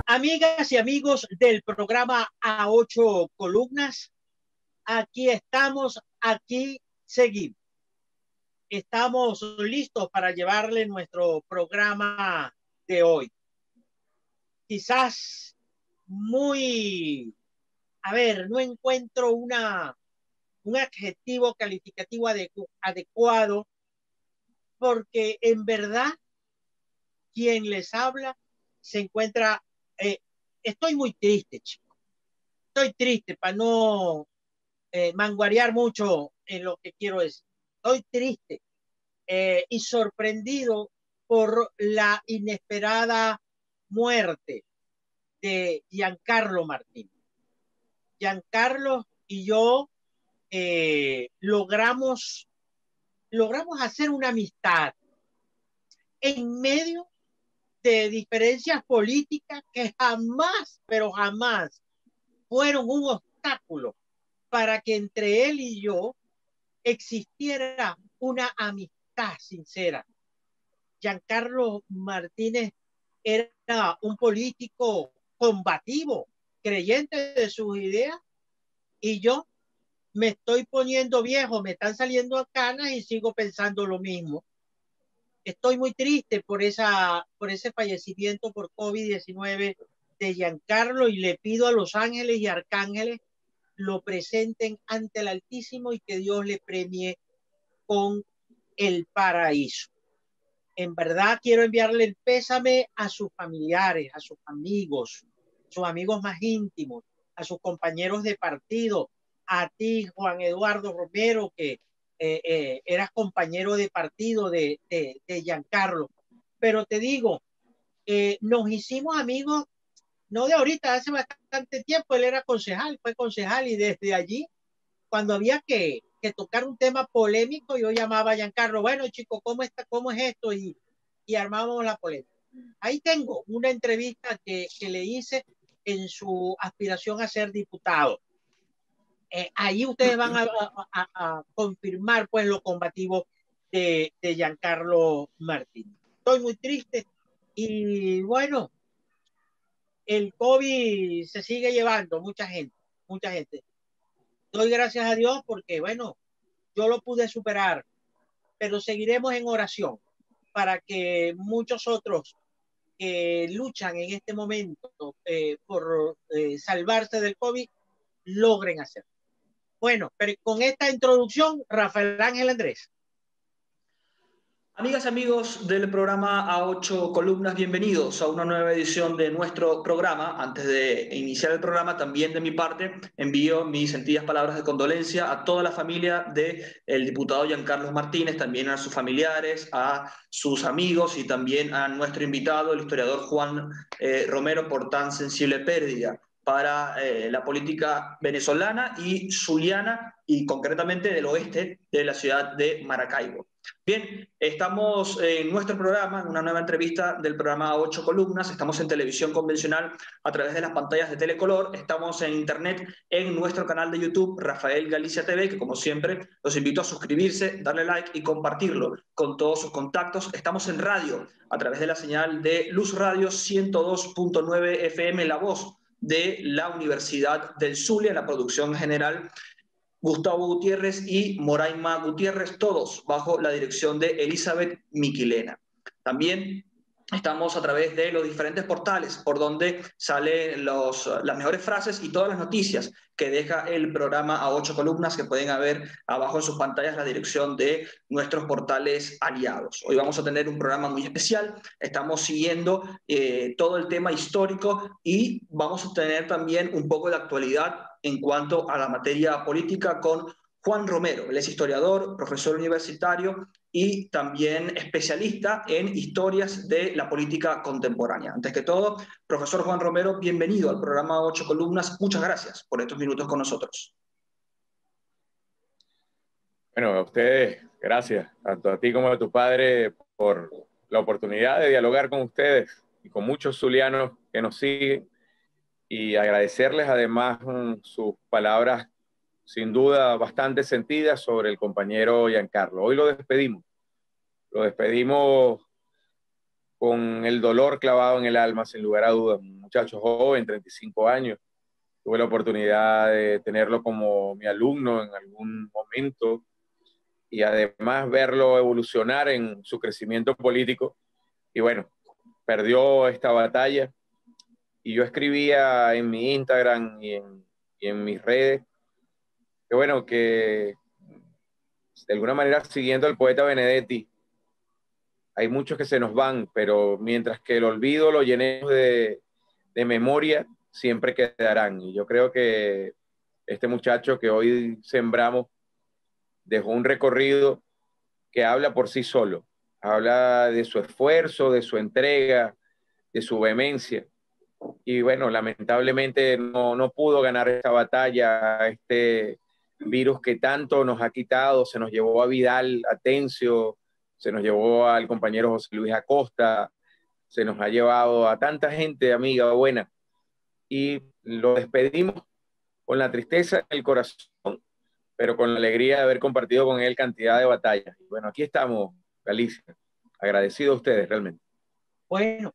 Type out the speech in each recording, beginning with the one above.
Amigas y amigos del programa A Ocho Columnas, aquí estamos, aquí seguimos. Estamos listos para llevarle nuestro programa de hoy. Quizás no encuentro un adjetivo calificativo adecuado, porque en verdad quien les habla se encuentra, estoy muy triste, chicos. Estoy triste para no manguarear mucho en lo que quiero decir. Estoy triste y sorprendido por la inesperada muerte de Giancarlo Martínez. Giancarlo y yo logramos hacer una amistad en medio de diferencias políticas que jamás, pero jamás fueron un obstáculo para que entre él y yo existiera una amistad sincera. Giancarlo Martínez era un político combativo, creyente de sus ideas, y yo me estoy poniendo viejo, me están saliendo canas y sigo pensando lo mismo. Estoy muy triste por ese fallecimiento por COVID-19 de Giancarlo, y le pido a los ángeles y arcángeles lo presenten ante el Altísimo y que Dios le premie con el paraíso. En verdad quiero enviarle el pésame a sus familiares, a sus amigos más íntimos, a sus compañeros de partido, a ti, Juan Eduardo Romero, que eras compañero de partido de Giancarlo. Pero te digo, nos hicimos amigos, no de ahorita, hace bastante tiempo. Él era concejal, fue concejal, y desde allí, cuando había que tocar un tema polémico, yo llamaba a Giancarlo, bueno, chico, ¿cómo es esto? Y armábamos la polémica. Ahí tengo una entrevista que le hice en su aspiración a ser diputado. Ahí ustedes van a confirmar pues lo combativo de Giancarlo Martínez. Estoy muy triste y bueno, el COVID se sigue llevando mucha gente. Doy gracias a Dios porque bueno, yo lo pude superar, pero seguiremos en oración para que muchos otros que luchan en este momento por salvarse del COVID logren hacerlo. Bueno, pero con esta introducción, Rafael Ángel Andrés. Amigas y amigos del programa A Ocho Columnas, bienvenidos a una nueva edición de nuestro programa. Antes de iniciar el programa, también de mi parte, envío mis sentidas palabras de condolencia a toda la familia del diputado Giancarlo Martínez, también a sus familiares, a sus amigos y también a nuestro invitado, el historiador Juan Romero, por tan sensible pérdida para la política venezolana y zuliana, y concretamente del oeste de la ciudad de Maracaibo. Bien, estamos en nuestro programa, en una nueva entrevista del programa A Ocho Columnas. Estamos en televisión convencional a través de las pantallas de Telecolor. Estamos en internet en nuestro canal de YouTube, Rafael Galicia TV, que como siempre los invito a suscribirse, darle like y compartirlo con todos sus contactos. Estamos en radio a través de la señal de Luz Radio 102.9 FM, La Voz de la Universidad del Zulia, la producción general Gustavo Gutiérrez y Moraima Gutiérrez, todos bajo la dirección de Elizabeth Miquilena. También estamos a través de los diferentes portales por donde salen las mejores frases y todas las noticias que deja el programa A Ocho Columnas, que pueden ver abajo en sus pantallas la dirección de nuestros portales aliados. Hoy vamos a tener un programa muy especial. Estamos siguiendo todo el tema histórico y vamos a tener también un poco de actualidad en cuanto a la materia política con Juan Romero. Él es historiador, profesor universitario y también especialista en historias de la política contemporánea. Antes que todo, profesor Juan Romero, bienvenido al programa Ocho Columnas. Muchas gracias por estos minutos con nosotros. Bueno, a ustedes, gracias, tanto a ti como a tu padre, por la oportunidad de dialogar con ustedes y con muchos zulianos que nos siguen, y agradecerles además sus palabras sin duda bastante sentidas sobre el compañero Giancarlo. Hoy lo despedimos con el dolor clavado en el alma, sin lugar a dudas. Un muchacho joven, 35 años. Tuve la oportunidad de tenerlo como mi alumno en algún momento y además verlo evolucionar en su crecimiento político. Y bueno, perdió esta batalla. Y yo escribía en mi Instagram y en mis redes que bueno, que de alguna manera siguiendo al poeta Benedetti, hay muchos que se nos van, pero mientras que el olvido lo llenemos de memoria, siempre quedarán. Y yo creo que este muchacho que hoy sembramos dejó un recorrido que habla por sí solo, habla de su esfuerzo, de su entrega, de su vehemencia. Y bueno, lamentablemente no pudo ganar esta batalla, este virus que tanto nos ha quitado. Se nos llevó a Vidal Atencio, se nos llevó al compañero José Luis Acosta, se nos ha llevado a tanta gente amiga buena, y lo despedimos con la tristeza en el corazón, pero con la alegría de haber compartido con él cantidad de batallas. Y bueno, aquí estamos, Galicia, agradecido a ustedes realmente. Bueno,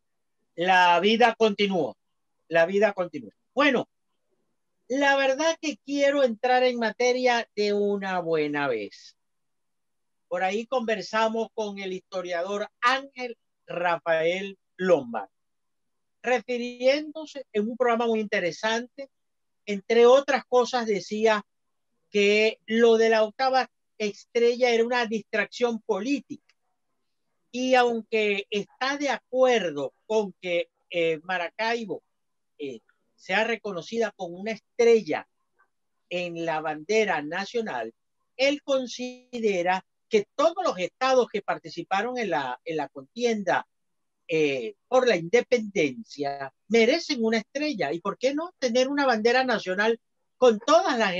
la vida continúa, la vida continúa. Bueno, la verdad que quiero entrar en materia de una buena vez. Por ahí conversamos con el historiador Ángel Rafael Lombard, refiriéndose en un programa muy interesante. Entre otras cosas decía que lo de la octava estrella era una distracción política. Y aunque está de acuerdo con que Maracaibo sea reconocida como una estrella en la bandera nacional, él considera que todos los estados que participaron en la contienda por la independencia merecen una estrella. ¿Y por qué no tener una bandera nacional con todas las,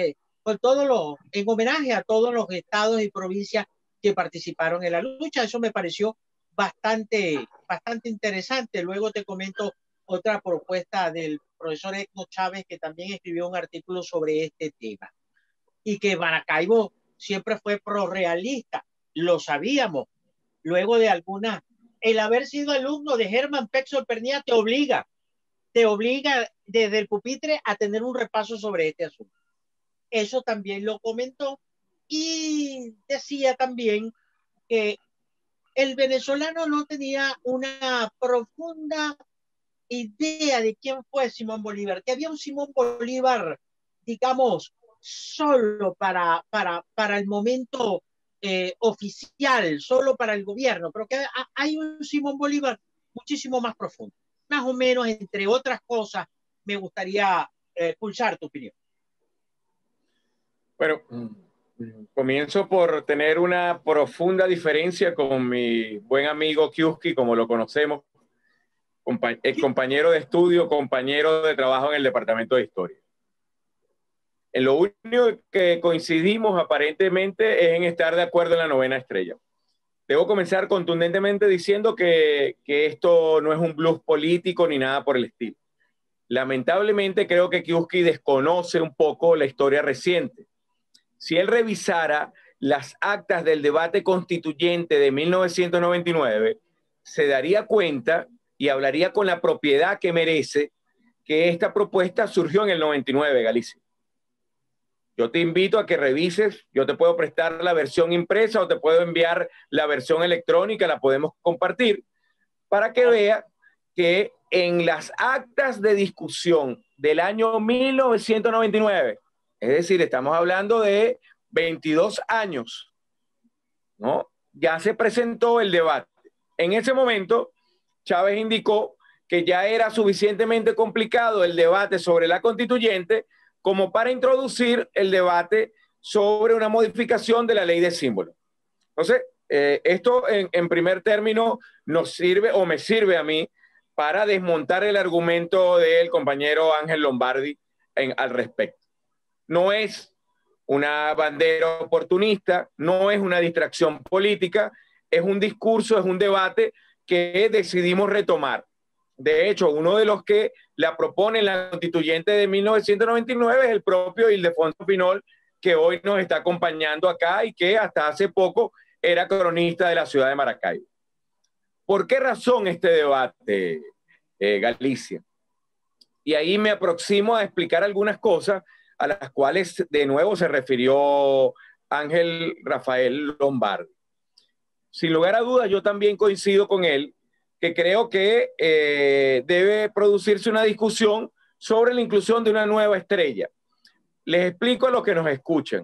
en homenaje a todos los estados y provincias que participaron en la lucha? Eso me pareció bastante interesante. Luego te comento otra propuesta del profesor Edno Chávez, que también escribió un artículo sobre este tema. Y que Maracaibo siempre fue prorrealista, lo sabíamos. Luego de algunas, el haber sido alumno de Germán Pexo Pernía te obliga desde el pupitre a tener un repaso sobre este asunto. Eso también lo comentó, y decía también que el venezolano no tenía una profunda idea de quién fue Simón Bolívar, que había un Simón Bolívar, digamos, solo para el momento oficial, solo para el gobierno, pero que hay un Simón Bolívar muchísimo más profundo. Más o menos, entre otras cosas, me gustaría pulsar tu opinión. Bueno, comienzo por tener una profunda diferencia con mi buen amigo Kiuski, como lo conocemos, compañero de estudio, compañero de trabajo en el Departamento de Historia. En lo único que coincidimos aparentemente es en estar de acuerdo en la novena estrella. Debo comenzar contundentemente diciendo que esto no es un bluff político ni nada por el estilo. Lamentablemente creo que Kiuski desconoce un poco la historia reciente. Si él revisara las actas del debate constituyente de 1999, se daría cuenta y hablaría con la propiedad que merece que esta propuesta surgió en el 99, Galicia. Yo te invito a que revises, yo te puedo prestar la versión impresa o te puedo enviar la versión electrónica, la podemos compartir, para que vea que en las actas de discusión del año 1999, es decir, estamos hablando de 22 años, ¿no? Ya se presentó el debate. En ese momento, Chávez indicó que ya era suficientemente complicado el debate sobre la constituyente como para introducir el debate sobre una modificación de la ley de símbolos. Entonces, esto en primer término nos sirve, o me sirve a mí, para desmontar el argumento del compañero Ángel Lombardi al respecto. No es una bandera oportunista, no es una distracción política, es un discurso, es un debate que decidimos retomar. De hecho, uno de los que la propone en la constituyente de 1999 es el propio Ildefonso Pinol, que hoy nos está acompañando acá y que hasta hace poco era cronista de la ciudad de Maracaibo. ¿Por qué razón este debate, Galicia? Y ahí me aproximo a explicar algunas cosas a las cuales de nuevo se refirió Ángel Rafael Lombardi. Sin lugar a dudas, yo también coincido con él, que creo que debe producirse una discusión sobre la inclusión de una nueva estrella. Les explico a los que nos escuchan.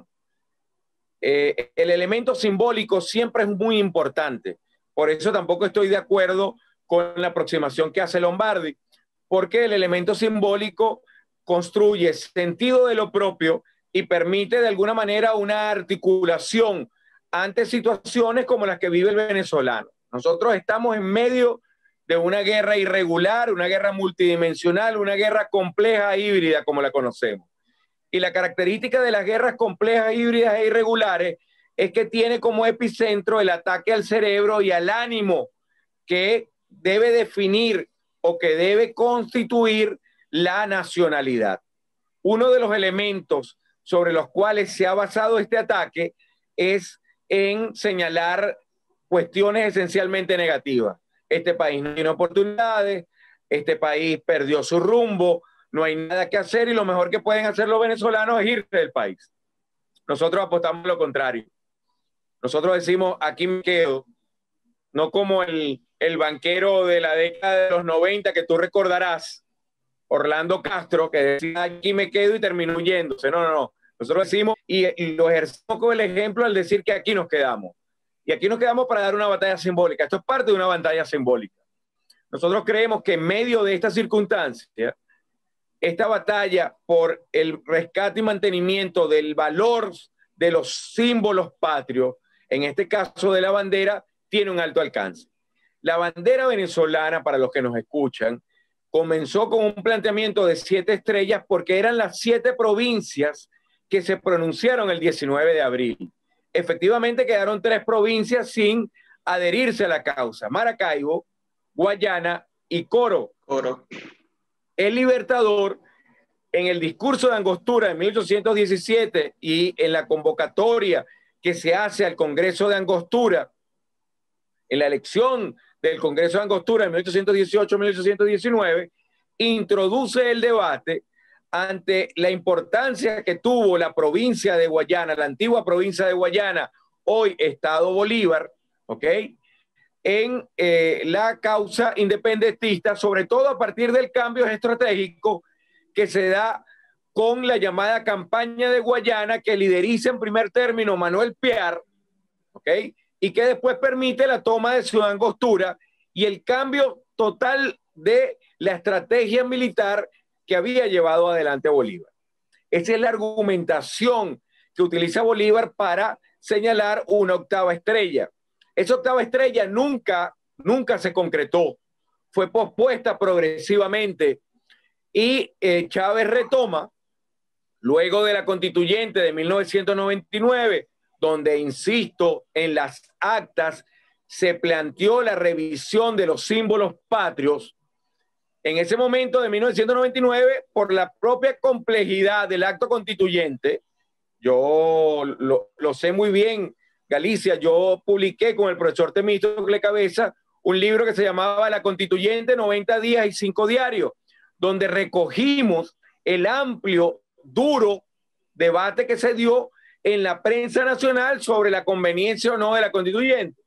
El elemento simbólico siempre es muy importante. Por eso tampoco estoy de acuerdo con la aproximación que hace Lombardi, porque el elemento simbólico construye sentido de lo propio y permite de alguna manera una articulación ante situaciones como las que vive el venezolano. Nosotros estamos en medio de una guerra irregular, una guerra multidimensional, una guerra compleja, híbrida, como la conocemos. Y la característica de las guerras complejas, híbridas e irregulares es que tiene como epicentro el ataque al cerebro y al ánimo que debe definir o que debe constituir la nacionalidad. Uno de los elementos sobre los cuales se ha basado este ataque es en señalar cuestiones esencialmente negativas. Este país no tiene oportunidades, este país perdió su rumbo, no hay nada que hacer y lo mejor que pueden hacer los venezolanos es irse del país. Nosotros apostamos lo contrario. Nosotros decimos, aquí me quedo, no como el banquero de la década de los 90 que tú recordarás, Orlando Castro, que decía, aquí me quedo y terminó yéndose. No, no, no. Nosotros decimos, y lo ejercimos con el ejemplo al decir que aquí nos quedamos. Y aquí nos quedamos para dar una batalla simbólica. Esto es parte de una batalla simbólica. Nosotros creemos que en medio de esta circunstancia, esta batalla por el rescate y mantenimiento del valor de los símbolos patrios, en este caso de la bandera, tiene un alto alcance. La bandera venezolana, para los que nos escuchan, comenzó con un planteamiento de 7 estrellas porque eran las 7 provincias que se pronunciaron el 19 de abril. Efectivamente quedaron 3 provincias sin adherirse a la causa: Maracaibo, Guayana y Coro. El Libertador, en el discurso de Angostura de 1817 y en la convocatoria que se hace al Congreso de Angostura, en la elección del Congreso de Angostura de 1818-1819, introduce el debate ante la importancia que tuvo la provincia de Guayana, la antigua provincia de Guayana, hoy Estado Bolívar, ¿ok?, en la causa independentista, sobre todo a partir del cambio estratégico que se da con la llamada campaña de Guayana, que lideriza en primer término Manuel Piar, ¿ok?, y que después permite la toma de Ciudad Angostura y el cambio total de la estrategia militar que había llevado adelante Bolívar. Esa es la argumentación que utiliza Bolívar para señalar una octava estrella. Esa octava estrella nunca se concretó, fue pospuesta progresivamente y Chávez retoma, luego de la constituyente de 1999, donde, insisto, en las actas se planteó la revisión de los símbolos patrios. En ese momento de 1999, por la propia complejidad del acto constituyente, yo lo sé muy bien, Galicia, yo publiqué con el profesor Temístocle Cabeza un libro que se llamaba La Constituyente, 90 días y 5 diarios, donde recogimos el amplio, duro debate que se dio en la prensa nacional sobre la conveniencia o no de la constituyente.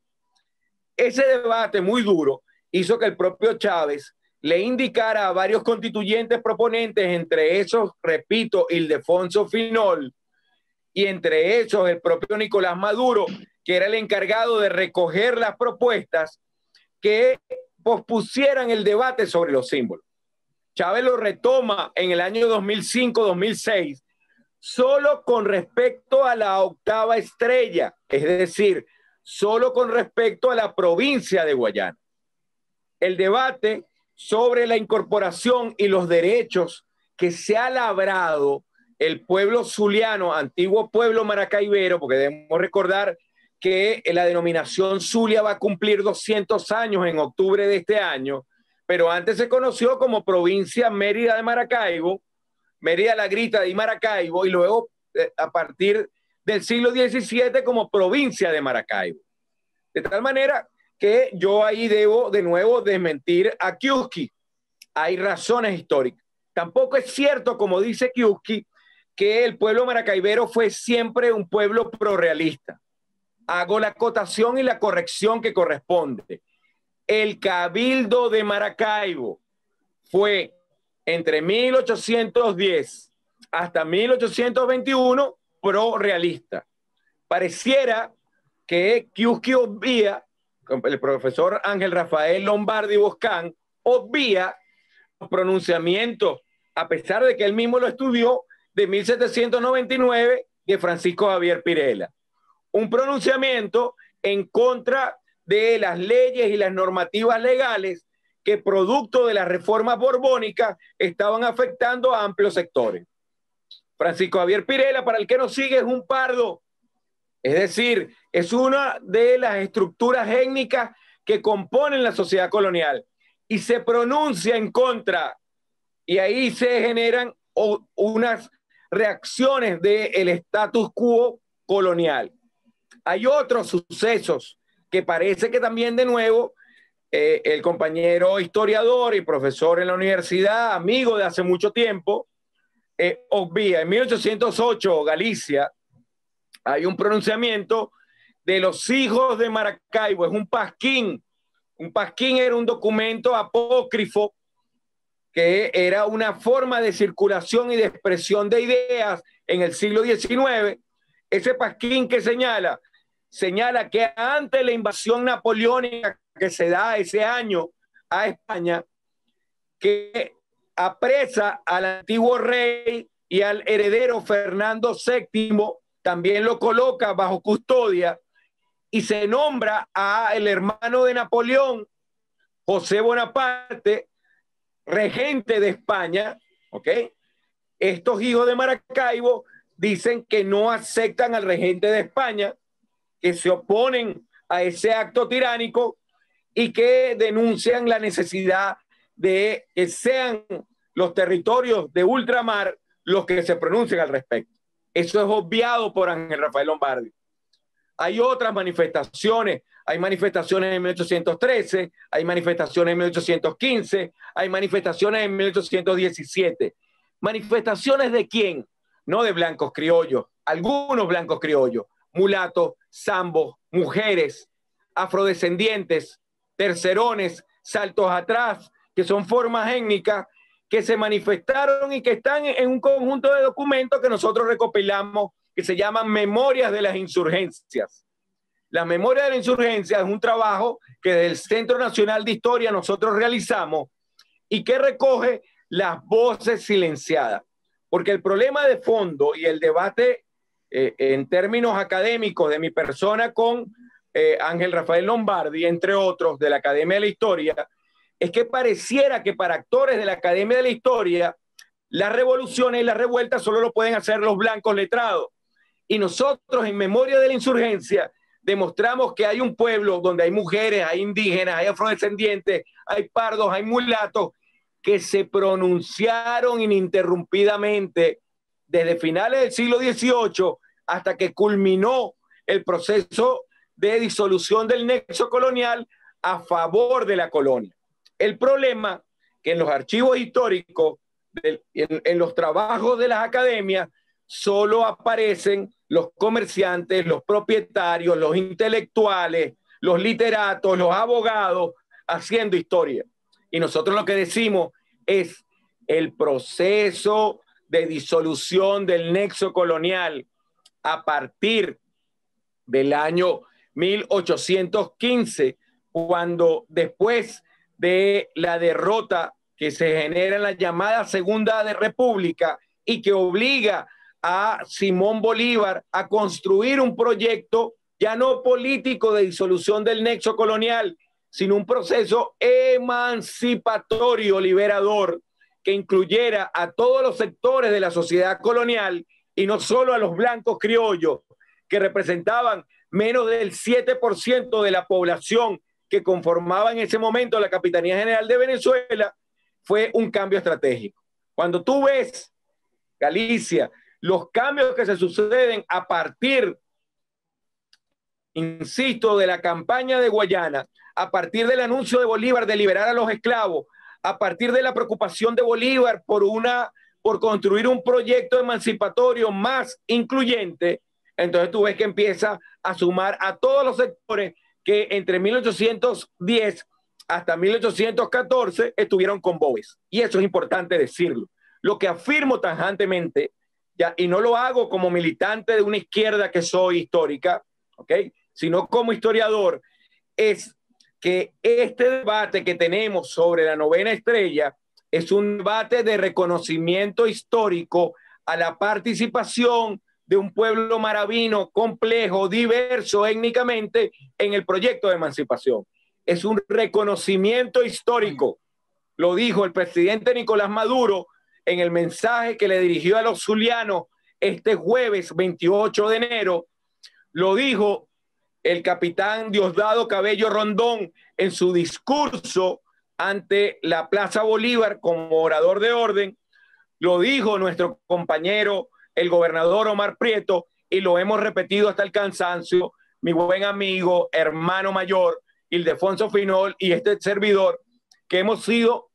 Ese debate muy duro hizo que el propio Chávez le indicara a varios constituyentes proponentes, entre esos, repito, Ildefonso Finol, y entre esos el propio Nicolás Maduro, que era el encargado de recoger las propuestas, que pospusieran el debate sobre los símbolos. Chávez lo retoma en el año 2005-2006, solo con respecto a la octava estrella, es decir, solo con respecto a la provincia de Guayana. El debate sobre la incorporación y los derechos que se ha labrado el pueblo zuliano, antiguo pueblo maracaibero, porque debemos recordar que la denominación Zulia va a cumplir 200 años en octubre de este año, pero antes se conoció como provincia Mérida de Maracaibo, Mérida la Grita y Maracaibo, y luego a partir del siglo XVII como provincia de Maracaibo. De tal manera que yo ahí debo de nuevo desmentir a Kiuski. Hay razones históricas. Tampoco es cierto, como dice Kiuski, que el pueblo maracaibero fue siempre un pueblo prorrealista. Hago la acotación y la corrección que corresponde. El Cabildo de Maracaibo fue entre 1810 hasta 1821 pro-realista. Pareciera que Kiuski obvia, el profesor Ángel Rafael Lombardi Boscán, obvia los pronunciamientos, a pesar de que él mismo lo estudió, de 1799 de Francisco Javier Pirela. Un pronunciamiento en contra de las leyes y las normativas legales que, producto de las reformas borbónicas, estaban afectando a amplios sectores. Francisco Javier Pirela, para el que nos sigue, es un pardo. Es decir, es una de las estructuras étnicas que componen la sociedad colonial y se pronuncia en contra. Y ahí se generan unas reacciones del status quo colonial. Hay otros sucesos que parece que también de nuevo el compañero historiador y profesor en la universidad, amigo de hace mucho tiempo, obvia. En 1808, Galicia, hay un pronunciamiento de los hijos de Maracaibo, es un pasquín. Un pasquín era un documento apócrifo que era una forma de circulación y de expresión de ideas en el siglo XIX. Ese pasquín que señala que ante la invasión napoleónica que se da ese año a España, que apresa al antiguo rey y al heredero Fernando VII, también lo coloca bajo custodia y se nombra al hermano de Napoleón, José Bonaparte, regente de España, ¿ok? Estos hijos de Maracaibo dicen que no aceptan al regente de España, que se oponen a ese acto tiránico y que denuncian la necesidad de que sean los territorios de ultramar los que se pronuncien al respecto. Eso es obviado por Ángel Rafael Lombardi. Hay otras manifestaciones, hay manifestaciones en 1813, hay manifestaciones en 1815, hay manifestaciones en 1817. ¿Manifestaciones de quién? No de blancos criollos, algunos blancos criollos, mulatos, zambos, mujeres, afrodescendientes, tercerones, saltos atrás, que son formas étnicas que se manifestaron y que están en un conjunto de documentos que nosotros recopilamos que se llaman Memorias de las Insurgencias. La Memoria de la Insurgencia es un trabajo que desde el Centro Nacional de Historia nosotros realizamos y que recoge las voces silenciadas. Porque el problema de fondo y el debate en términos académicos de mi persona con Ángel Rafael Lombardi, entre otros, de la Academia de la Historia, es que pareciera que para actores de la Academia de la Historia las revoluciones y las revueltas solo lo pueden hacer los blancos letrados. Y nosotros en Memoria de la Insurgencia demostramos que hay un pueblo donde hay mujeres, hay indígenas, hay afrodescendientes, hay pardos, hay mulatos, que se pronunciaron ininterrumpidamente desde finales del siglo XVIII hasta que culminó el proceso de disolución del nexo colonial a favor de la colonia. El problema que en los archivos históricos, en los trabajos de las academias, solo aparecen los comerciantes, los propietarios, los intelectuales, los literatos, los abogados haciendo historia. Y nosotros lo que decimos es el proceso de disolución del nexo colonial a partir del año 1815, cuando después de la derrota que se genera en la llamada Segunda República y que obliga a Simón Bolívar a construir un proyecto ya no político de disolución del nexo colonial, sino un proceso emancipatorio, liberador, que incluyera a todos los sectores de la sociedad colonial y no solo a los blancos criollos, que representaban menos del 7% de la población que conformaba en ese momento la Capitanía General de Venezuela. Fue un cambio estratégico. Cuando tú ves, Galicia, los cambios que se suceden a partir insisto, de la campaña de Guayana, a partir del anuncio de Bolívar de liberar a los esclavos, a partir de la preocupación de Bolívar por construir un proyecto emancipatorio más incluyente, entonces tú ves que empieza a sumar a todos los sectores que entre 1810 hasta 1814 estuvieron con Boves. Y eso es importante decirlo. Lo que afirmo tajantemente, ya, y no lo hago como militante de una izquierda que soy histórica, ¿okay?, sino como historiador, es que este debate que tenemos sobre la novena estrella es un debate de reconocimiento histórico a la participación de un pueblo maravino complejo, diverso étnicamente en el proyecto de emancipación. Es un reconocimiento histórico. Lo dijo el presidente Nicolás Maduro en el mensaje que le dirigió a los zulianos este jueves 28 de enero. Lo dijo el capitán Diosdado Cabello Rondón en su discurso ante la Plaza Bolívar como orador de orden. Lo dijo nuestro compañero, el gobernador Omar Prieto, y lo hemos repetido hasta el cansancio, mi buen amigo, hermano mayor, Ildefonso Finol, y este servidor, que hemos sido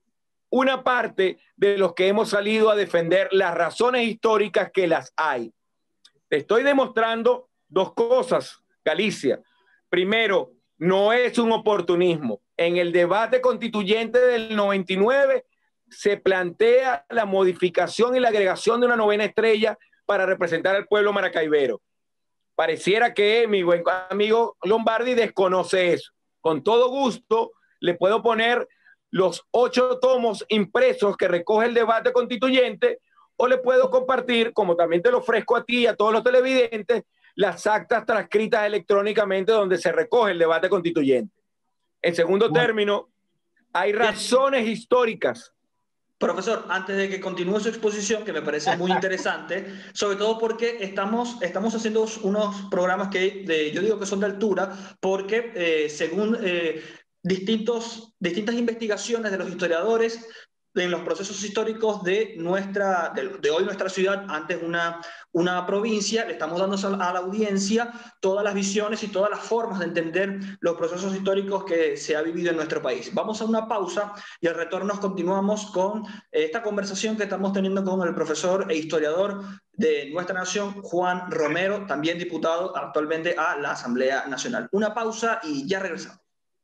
una parte de los que hemos salido a defender las razones históricas que las hay. Te estoy demostrando dos cosas, Galicia. Primero, no es un oportunismo. En el debate constituyente del 99 se plantea la modificación y la agregación de una novena estrella para representar al pueblo maracaibero. Pareciera que mi buen amigo Lombardi desconoce eso. Con todo gusto le puedo poner los 8 tomos impresos que recoge el debate constituyente, o le puedo compartir, como también te lo ofrezco a ti y a todos los televidentes, las actas transcritas electrónicamente donde se recoge el debate constituyente. En segundo término, hay razones históricas. Profesor, antes de que continúe su exposición, que me parece muy interesante, sobre todo porque estamos haciendo unos programas que yo digo que son de altura, porque según distintas investigaciones de los historiadores, en los procesos históricos de hoy nuestra ciudad, antes una provincia, le estamos dando a la audiencia todas las visiones y todas las formas de entender los procesos históricos que se ha vivido en nuestro país. Vamos a una pausa y al retorno continuamos con esta conversación que estamos teniendo con el profesor e historiador de nuestra nación, Juan Romero, también diputado actualmente a la Asamblea Nacional. Una pausa y ya regresamos.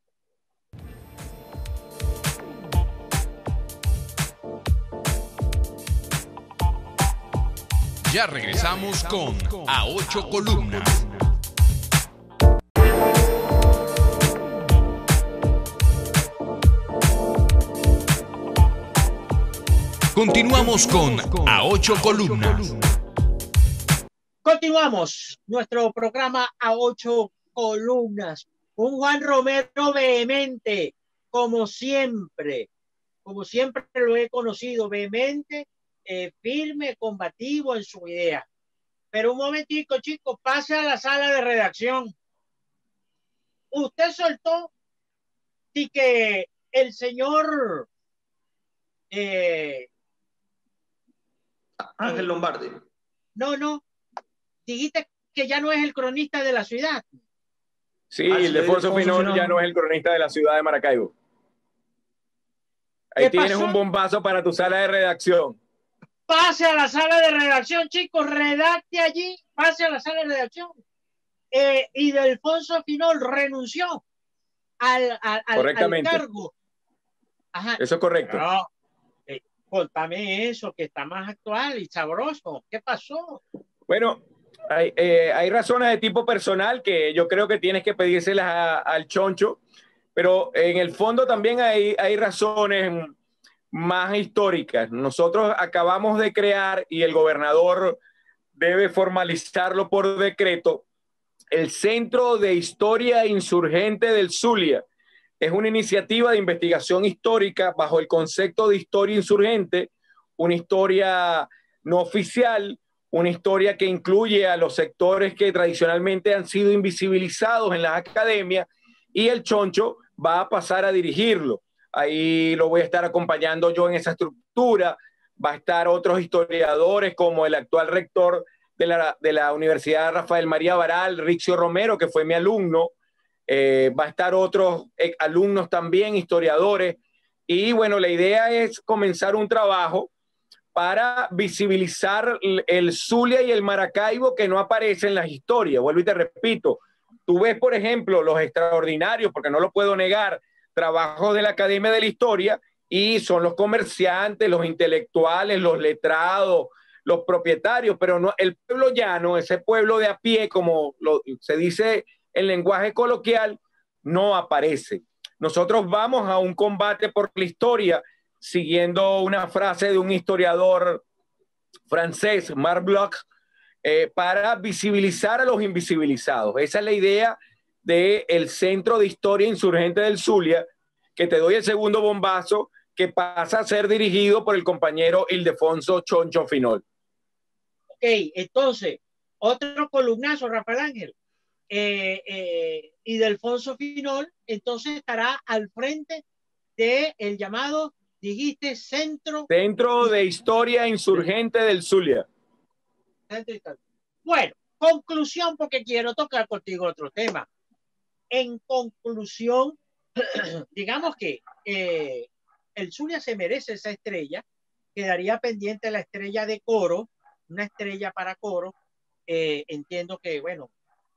Ya regresamos con A Ocho Columnas. Continuamos con A Ocho Columnas. Continuamos nuestro programa A Ocho Columnas. Un Juan Romero vehemente, como siempre lo he conocido, vehemente, firme, combativo en su idea. Pero un momentico, chicos, pase a la sala de redacción. Usted soltó y que el señor Ángel Lombardi. No, dijiste que ya no es el cronista de la ciudad. Sí, Ildefonso Finol ya no es el cronista de la ciudad de Maracaibo. Ahí tienes un bombazo para tu sala de redacción. Pase a la sala de redacción, chicos, redacte allí, pase a la sala de redacción. Ildefonso Finol renunció al cargo. Ajá. Eso es correcto. No, contame eso, que está más actual y sabroso. ¿Qué pasó? Bueno, hay razones de tipo personal que yo creo que tienes que pedírselas al Choncho, pero en el fondo también hay razones más históricas. Nosotros acabamos de crear, y el gobernador debe formalizarlo por decreto, el Centro de Historia Insurgente del Zulia. Es una iniciativa de investigación histórica bajo el concepto de historia insurgente, una historia no oficial, una historia que incluye a los sectores que tradicionalmente han sido invisibilizados en las academias, y el Choncho va a pasar a dirigirlo. Ahí lo voy a estar acompañando yo en esa estructura. Va a estar otros historiadores como el actual rector de la Universidad Rafael María Baral, Rixio Romero, que fue mi alumno. Va a estar otros alumnos también, historiadores. Y bueno, la idea es comenzar un trabajo para visibilizar el Zulia y el Maracaibo que no aparecen en las historias. Vuelvo y te repito, tú ves, por ejemplo, los extraordinarios, porque no lo puedo negar, trabajos de la Academia de la Historia, y son los comerciantes, los intelectuales, los letrados, los propietarios, pero no, el pueblo llano, ese pueblo de a pie, como se dice en lenguaje coloquial, no aparece. Nosotros vamos a un combate por la historia, siguiendo una frase de un historiador francés, Marc Bloch, para visibilizar a los invisibilizados. Esa es la idea del Centro de Historia Insurgente del Zulia, que te doy el segundo bombazo, que pasa a ser dirigido por el compañero Ildefonso Choncho Finol. Ok, entonces, otro columnazo, Rafael Ángel. Ildefonso Finol, entonces estará al frente del llamado, dijiste, Centro de Historia Insurgente del Zulia. Bueno, conclusión, porque quiero tocar contigo otro tema. En conclusión, digamos que el Zulia se merece esa estrella. Quedaría pendiente la estrella de coro, una estrella para coro. Entiendo que, bueno,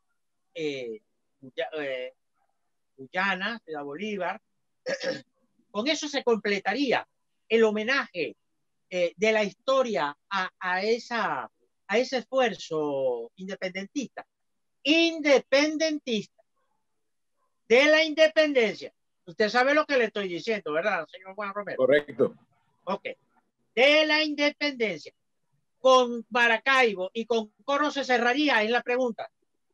Guyana, Ciudad Bolívar, con eso se completaría el homenaje de la historia a ese esfuerzo independentista de la independencia. Usted sabe lo que le estoy diciendo, ¿verdad, señor Juan Romero? Correcto. Ok. De la independencia. Con Maracaibo y con Coro se cerraría, es la pregunta.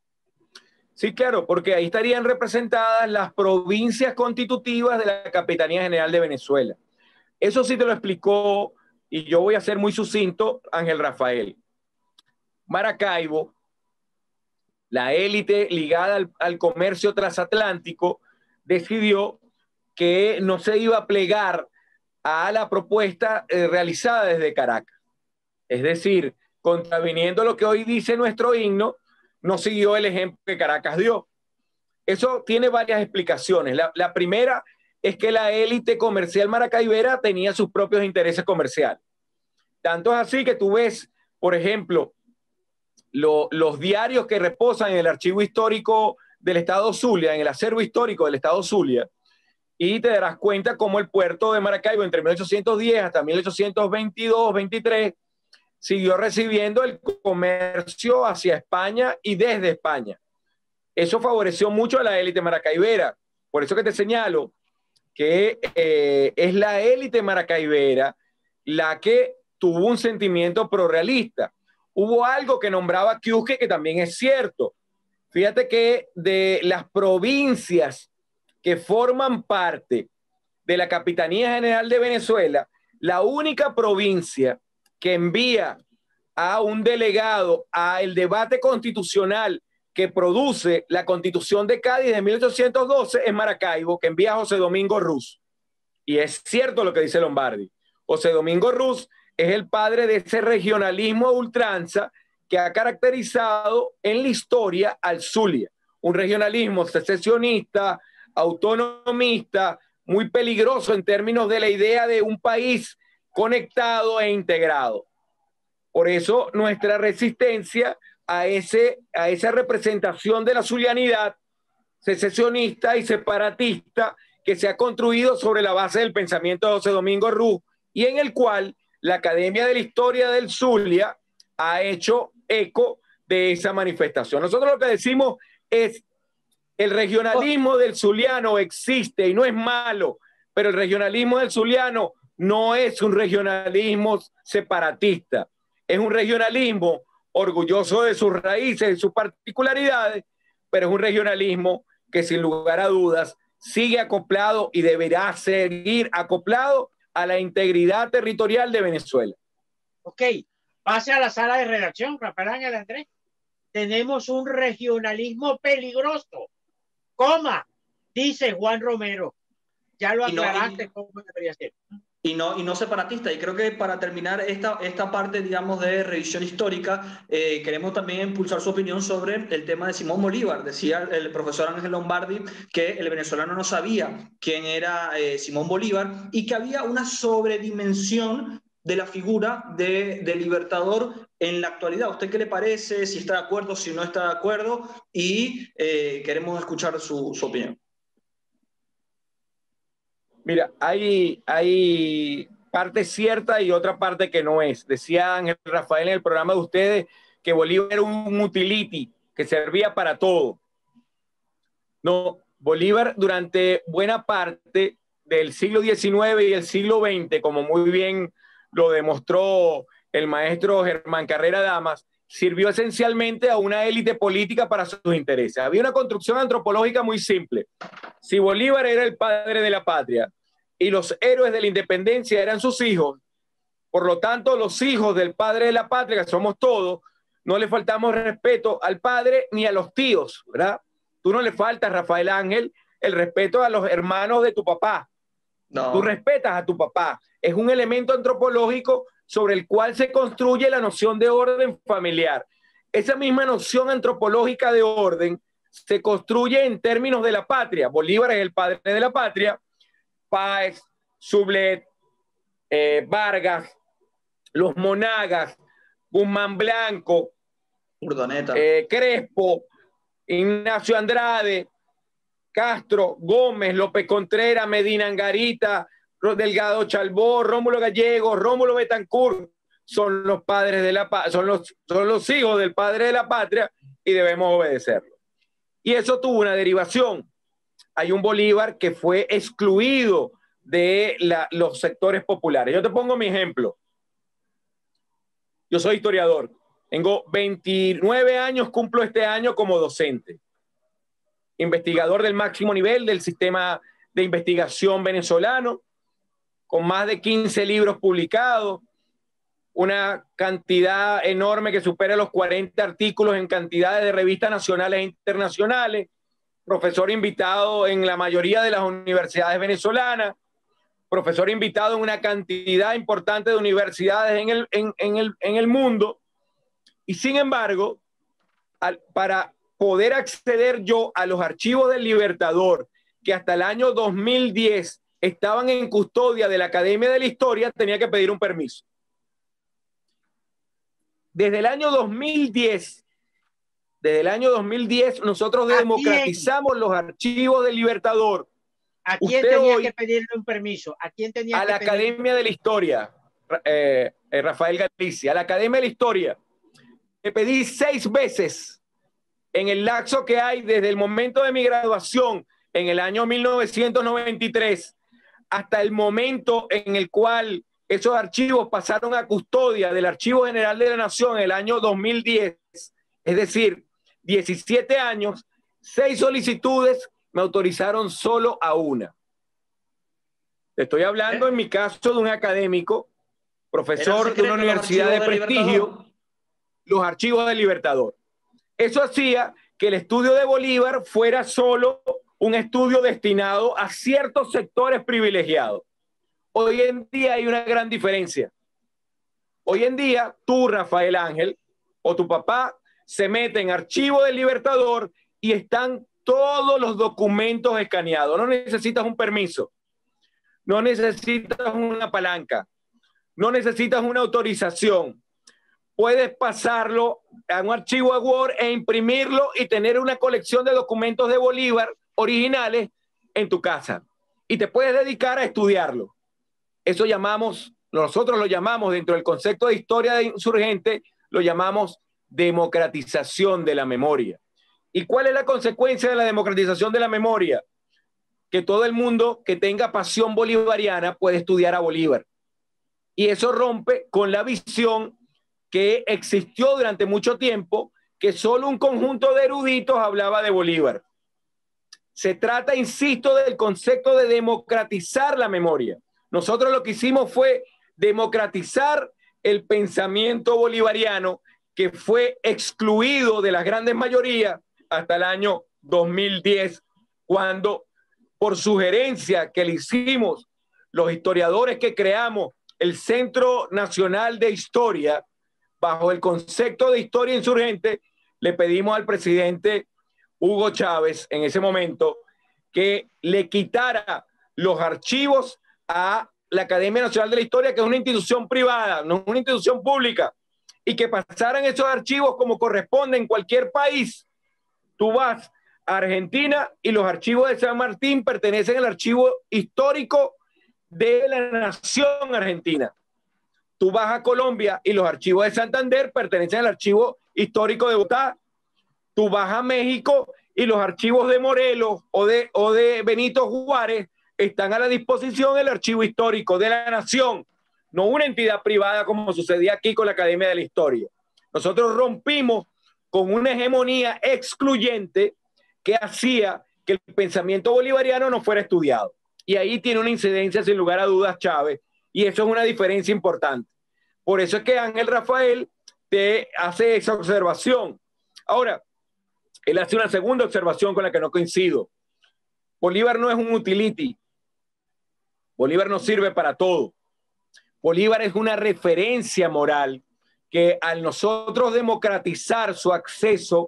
Sí, claro, porque ahí estarían representadas las provincias constitutivas de la Capitanía General de Venezuela. Eso sí te lo explicó, y yo voy a ser muy sucinto, Ángel Rafael. Maracaibo, la élite ligada al comercio transatlántico, decidió que no se iba a plegar a la propuesta realizada desde Caracas. Es decir, contraviniendo lo que hoy dice nuestro himno, no siguió el ejemplo que Caracas dio. Eso tiene varias explicaciones. La primera es que la élite comercial maracaibera tenía sus propios intereses comerciales. Tanto es así que tú ves, por ejemplo, los diarios que reposan en el archivo histórico del Estado Zulia, en el acervo histórico del Estado Zulia, y te darás cuenta cómo el puerto de Maracaibo entre 1810 hasta 1822-23 siguió recibiendo el comercio hacia España y desde España. Eso favoreció mucho a la élite maracaibera. Por eso que te señalo que es la élite maracaibera la que tuvo un sentimiento prorrealista. Hubo algo que nombraba Kiuske que también es cierto. Fíjate que de las provincias que forman parte de la Capitanía General de Venezuela, la única provincia que envía a un delegado al debate constitucional que produce la Constitución de Cádiz de 1812 es Maracaibo, que envía a José Domingo Ruz. Y es cierto lo que dice Lombardi. José Domingo Ruz es el padre de ese regionalismo a ultranza que ha caracterizado en la historia al Zulia. Un regionalismo secesionista, autonomista, muy peligroso en términos de la idea de un país conectado e integrado. Por eso nuestra resistencia a esa representación de la zulianidad secesionista y separatista que se ha construido sobre la base del pensamiento de José Domingo Ruz y en el cual la Academia de la Historia del Zulia ha hecho eco de esa manifestación. Nosotros lo que decimos es el regionalismo del zuliano existe y no es malo, pero el regionalismo del zuliano no es un regionalismo separatista, es un regionalismo orgulloso de sus raíces y sus particularidades, pero es un regionalismo que sin lugar a dudas sigue acoplado y deberá seguir acoplado a la integridad territorial de Venezuela. Ok, pase a la sala de redacción, Rafael Ángel Andrés. Tenemos un regionalismo peligroso, coma, dice Juan Romero. Ya lo aclaraste cómo debería ser. y no separatista. Y creo que para terminar esta parte, digamos, de revisión histórica, queremos también impulsar su opinión sobre el tema de Simón Bolívar. Decía el profesor Ángel Lombardi que el venezolano no sabía quién era Simón Bolívar y que había una sobredimensión de la figura de libertador en la actualidad. ¿A usted qué le parece? Si está de acuerdo, si no está de acuerdo, y queremos escuchar su opinión. Mira, hay parte cierta y otra parte que no es. Decía Ángel Rafael en el programa de ustedes que Bolívar era un utility, que servía para todo. No, Bolívar durante buena parte del siglo XIX y el siglo XX, como muy bien lo demostró el maestro Germán Carrera Damas, sirvió esencialmente a una élite política para sus intereses. Había una construcción antropológica muy simple. Si Bolívar era el padre de la patria y los héroes de la independencia eran sus hijos, por lo tanto, los hijos del padre de la patria, que somos todos, no le faltamos respeto al padre ni a los tíos, ¿verdad? Tú no le faltas, Rafael Ángel, el respeto a los hermanos de tu papá. No. Tú respetas a tu papá. Es un elemento antropológico sobre el cual se construye la noción de orden familiar. Esa misma noción antropológica de orden se construye en términos de la patria. Bolívar es el padre de la patria. Páez, Sublet, Vargas, los Monagas, Guzmán Blanco, Urdaneta, Crespo, Ignacio Andrade, Castro, Gómez, López Contreras, Medina Angarita, Delgado Chalbó, Rómulo Gallego, Rómulo Betancourt, son los padres de la son los hijos del padre de la patria y debemos obedecerlo. Y eso tuvo una derivación. Hay un Bolívar que fue excluido de los sectores populares. Yo te pongo mi ejemplo. Yo soy historiador. Tengo 29 años, cumplo este año como docente. Investigador del máximo nivel del sistema de investigación venezolano, con más de 15 libros publicados, una cantidad enorme que supera los 40 artículos en cantidades de revistas nacionales e internacionales, profesor invitado en la mayoría de las universidades venezolanas, profesor invitado en una cantidad importante de universidades en el mundo, y sin embargo, para poder acceder yo a los archivos del Libertador, que hasta el año 2010 estaban en custodia de la Academia de la Historia, tenía que pedir un permiso. Desde el año 2010, nosotros democratizamos los archivos del Libertador. ¿A quién tenía que pedirle un permiso? ¿A quién tenía que pedirle? A la Academia de la Historia, Rafael Galicia, a la Academia de la Historia. Le pedí 6 veces en el lapso que hay desde el momento de mi graduación en el año 1993 hasta el momento en el cual esos archivos pasaron a custodia del Archivo General de la Nación en el año 2010, es decir, 17 años, 6 solicitudes, me autorizaron solo a una. Estoy hablando en mi caso de un académico, profesor de una universidad de prestigio, los archivos del Libertador. Eso hacía que el estudio de Bolívar fuera solo un estudio destinado a ciertos sectores privilegiados. Hoy en día hay una gran diferencia. Hoy en día, tú, Rafael Ángel, o tu papá, se mete en archivo del Libertador y están todos los documentos escaneados. No necesitas un permiso, no necesitas una palanca, no necesitas una autorización. Puedes pasarlo a un archivo de Word e imprimirlo y tener una colección de documentos de Bolívar originales en tu casa. Y te puedes dedicar a estudiarlo. Eso nosotros lo llamamos dentro del concepto de historia de insurgente, lo llamamos democratización de la memoria. ¿Y cuál es la consecuencia de la democratización de la memoria? Que todo el mundo que tenga pasión bolivariana puede estudiar a Bolívar. Y eso rompe con la visión que existió durante mucho tiempo, que solo un conjunto de eruditos hablaba de Bolívar. Se trata, insisto, del concepto de democratizar la memoria. Nosotros lo que hicimos fue democratizar el pensamiento bolivariano que fue excluido de las grandes mayorías hasta el año 2010, cuando por sugerencia que le hicimos los historiadores que creamos el Centro Nacional de Historia, bajo el concepto de historia insurgente, le pedimos al presidente Hugo Chávez en ese momento que le quitara los archivos a la Academia Nacional de la Historia, que es una institución privada, no es una institución pública, y que pasaran esos archivos como corresponde en cualquier país. Tú vas a Argentina y los archivos de San Martín pertenecen al archivo histórico de la nación argentina. Tú vas a Colombia y los archivos de Santander pertenecen al archivo histórico de Bogotá. Tú vas a México y los archivos de Morelos o de Benito Juárez están a la disposición del archivo histórico de la nación, no una entidad privada como sucedía aquí con la Academia de la Historia. Nosotros rompimos con una hegemonía excluyente que hacía que el pensamiento bolivariano no fuera estudiado. Y ahí tiene una incidencia sin lugar a dudas Chávez, y eso es una diferencia importante. Por eso es que Ángel Rafael te hace esa observación. Ahora, él hace una segunda observación con la que no coincido. Bolívar no es un utility. Bolívar no sirve para todo. Bolívar es una referencia moral que al nosotros democratizar su acceso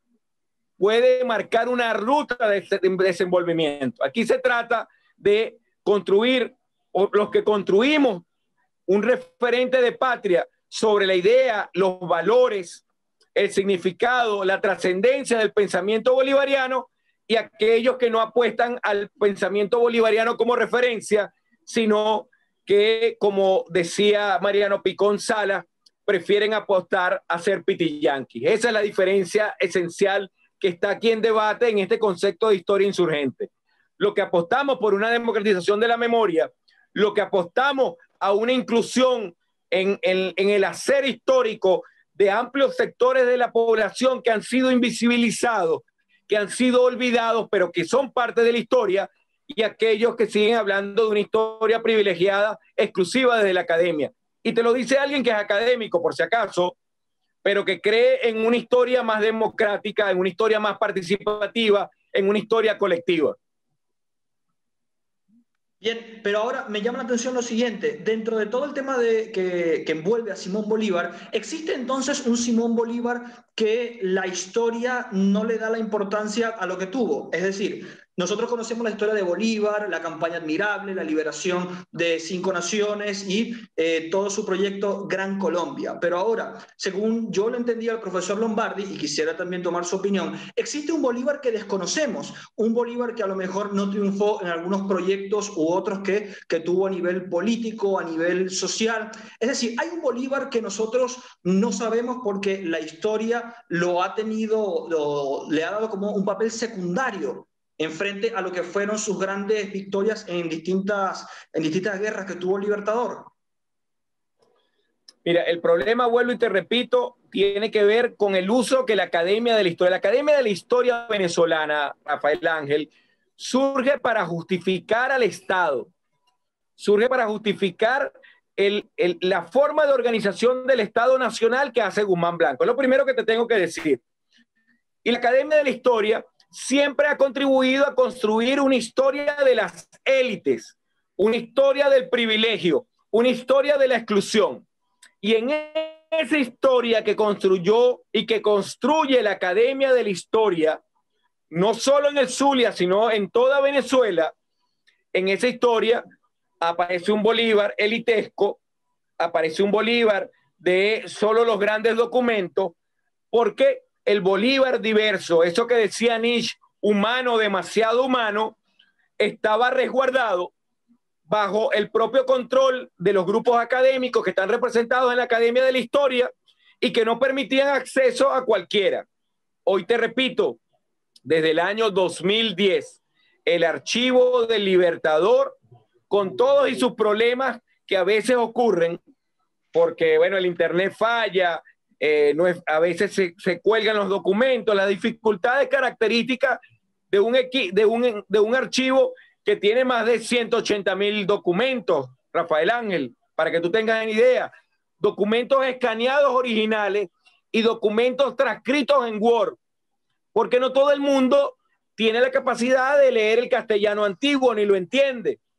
puede marcar una ruta de desenvolvimiento. Aquí se trata de construir, o los que construimos un referente de patria sobre la idea, los valores, el significado, la trascendencia del pensamiento bolivariano, y aquellos que no apuestan al pensamiento bolivariano como referencia, sino que, como decía Mariano Picón Salas, prefieren apostar a ser pitiyanquis. Esa es la diferencia esencial que está aquí en debate en este concepto de historia insurgente. Lo que apostamos por una democratización de la memoria, lo que apostamos a una inclusión en el hacer histórico de amplios sectores de la población que han sido invisibilizados, que han sido olvidados, pero que son parte de la historia, y aquellos que siguen hablando de una historia privilegiada, exclusiva desde la academia. Y te lo dice alguien que es académico, por si acaso, pero que cree en una historia más democrática, en una historia más participativa, en una historia colectiva. Bien, pero ahora me llama la atención lo siguiente. Dentro de todo el tema que envuelve a Simón Bolívar, ¿existe entonces un Simón Bolívar que la historia no le da la importancia a lo que tuvo? Es decir, nosotros conocemos la historia de Bolívar, la campaña admirable, la liberación de 5 naciones y todo su proyecto Gran Colombia. Pero ahora, según yo lo entendía al profesor Lombardi, y quisiera también tomar su opinión, existe un Bolívar que desconocemos, un Bolívar que a lo mejor no triunfó en algunos proyectos u otros que tuvo a nivel político, a nivel social. Es decir, hay un Bolívar que nosotros no sabemos porque la historia lo ha tenido, le ha dado como un papel secundario en frente a lo que fueron sus grandes victorias en distintas guerras que tuvo el Libertador. Mira, el problema, vuelvo y te repito, tiene que ver con el uso que la Academia de la Historia venezolana, Rafael Ángel, surge para justificar al Estado, surge para justificar la forma de organización del Estado Nacional que hace Guzmán Blanco. Es lo primero que te tengo que decir. Y la Academia de la Historia siempre ha contribuido a construir una historia de las élites, una historia del privilegio, una historia de la exclusión. Y en esa historia que construyó y que construye la Academia de la Historia, no solo en el Zulia, sino en toda Venezuela, en esa historia aparece un Bolívar elitesco, aparece un Bolívar de solo los grandes documentos, porque el Bolívar diverso, eso que decía Nietzsche, humano, demasiado humano, estaba resguardado bajo el propio control de los grupos académicos que están representados en la Academia de la Historia y que no permitían acceso a cualquiera. Hoy te repito, desde el año 2010, el archivo del Libertador, con todos y sus problemas que a veces ocurren, porque bueno, el internet falla, a veces se cuelgan los documentos, las dificultades características de un archivo que tiene más de 180,000 documentos, Rafael Ángel, para que tú tengas una idea, documentos escaneados originales y documentos transcritos en Word, porque no todo el mundo tiene la capacidad de leer el castellano antiguo ni lo entiende.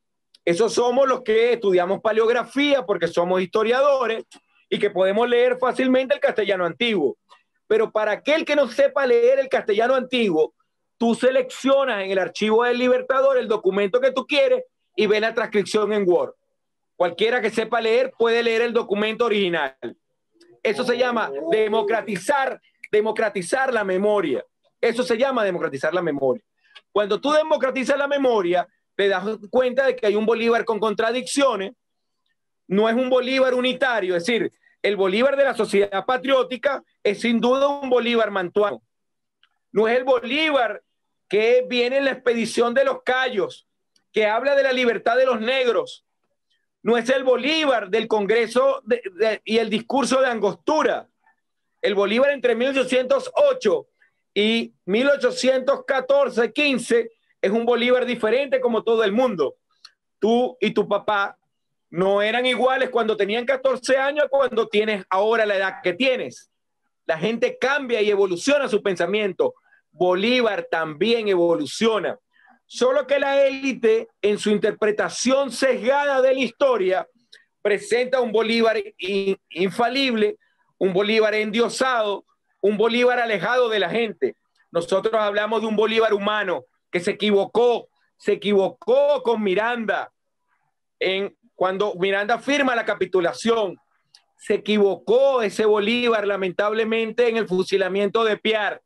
Esos somos los que estudiamos paleografía porque somos historiadores y que podemos leer fácilmente el castellano antiguo. Pero para aquel que no sepa leer el castellano antiguo, tú seleccionas en el archivo del Libertador el documento que tú quieres y ves la transcripción en Word. Cualquiera que sepa leer puede leer el documento original. Eso se llama democratizar la memoria. Eso se llama democratizar la memoria. Cuando tú democratizas la memoria, te das cuenta de que hay un Bolívar con contradicciones. No es un Bolívar unitario, es decir, el Bolívar de la sociedad patriótica es sin duda un Bolívar mantuano. No es el Bolívar que viene en la expedición de los Cayos, que habla de la libertad de los negros. No es el Bolívar del Congreso y el discurso de Angostura. El Bolívar entre 1808 y 1814-15 es un Bolívar diferente como todo el mundo. Tú y tu papá no eran iguales cuando tenían 14 años a cuando tienes ahora la edad que tienes. La gente cambia y evoluciona su pensamiento. Bolívar también evoluciona. Solo que la élite, en su interpretación sesgada de la historia, presenta un Bolívar infalible, un Bolívar endiosado, un Bolívar alejado de la gente. Nosotros hablamos de un Bolívar humano que se equivocó con Miranda. Cuando Miranda firma la capitulación, se equivocó ese Bolívar lamentablemente en el fusilamiento de Piar.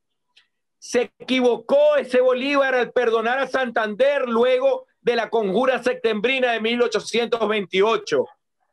Se equivocó ese Bolívar al perdonar a Santander luego de la conjura septembrina de 1828.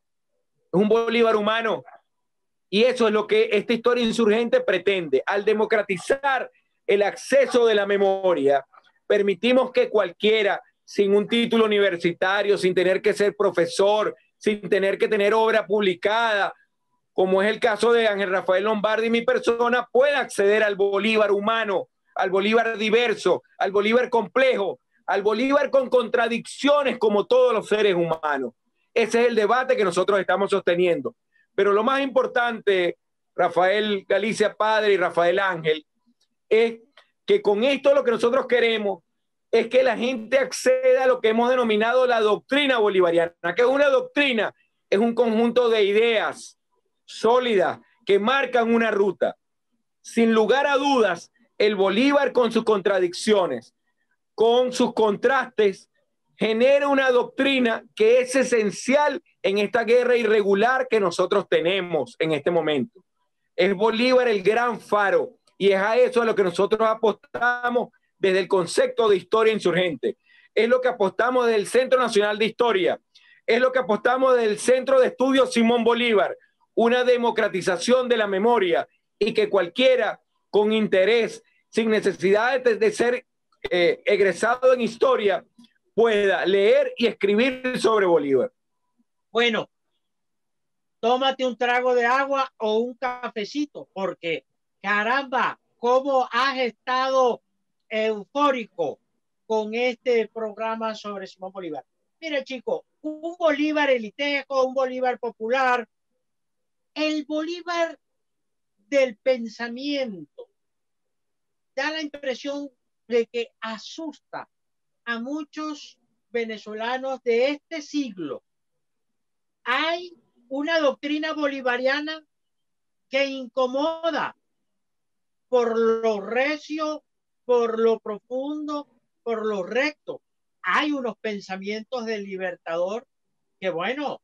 Es un Bolívar humano. Y eso es lo que esta historia insurgente pretende. Al democratizar el acceso de la memoria, permitimos que cualquiera, sin un título universitario, sin tener que ser profesor, sin tener que tener obra publicada, como es el caso de Ángel Rafael Lombardi y mi persona, pueda acceder al Bolívar humano, al Bolívar diverso, al Bolívar complejo, al Bolívar con contradicciones como todos los seres humanos. Ese es el debate que nosotros estamos sosteniendo. Pero lo más importante, Rafael Galicia Padre y Rafael Ángel, es que con esto lo que nosotros queremos es que la gente acceda a lo que hemos denominado la doctrina bolivariana, que es una doctrina, es un conjunto de ideas sólidas que marcan una ruta. Sin lugar a dudas, el Bolívar con sus contradicciones, con sus contrastes, genera una doctrina que es esencial en esta guerra irregular que nosotros tenemos en este momento. Es Bolívar el gran faro y es a eso a lo que nosotros apostamos desde el concepto de historia insurgente. Es lo que apostamos desde el Centro Nacional de Historia. Es lo que apostamos desde el Centro de Estudios Simón Bolívar. Una democratización de la memoria y que cualquiera con interés, sin necesidad de ser egresado en historia, pueda leer y escribir sobre Bolívar. Bueno, tómate un trago de agua o un cafecito, porque caramba, cómo has estado eufórico con este programa sobre Simón Bolívar. Mira, chicos, un Bolívar eliteco, un Bolívar popular, el Bolívar del pensamiento da la impresión de que asusta a muchos venezolanos de este siglo. Hay una doctrina bolivariana que incomoda por lo recio, por lo profundo, por lo recto. Hay unos pensamientos del Libertador que, bueno,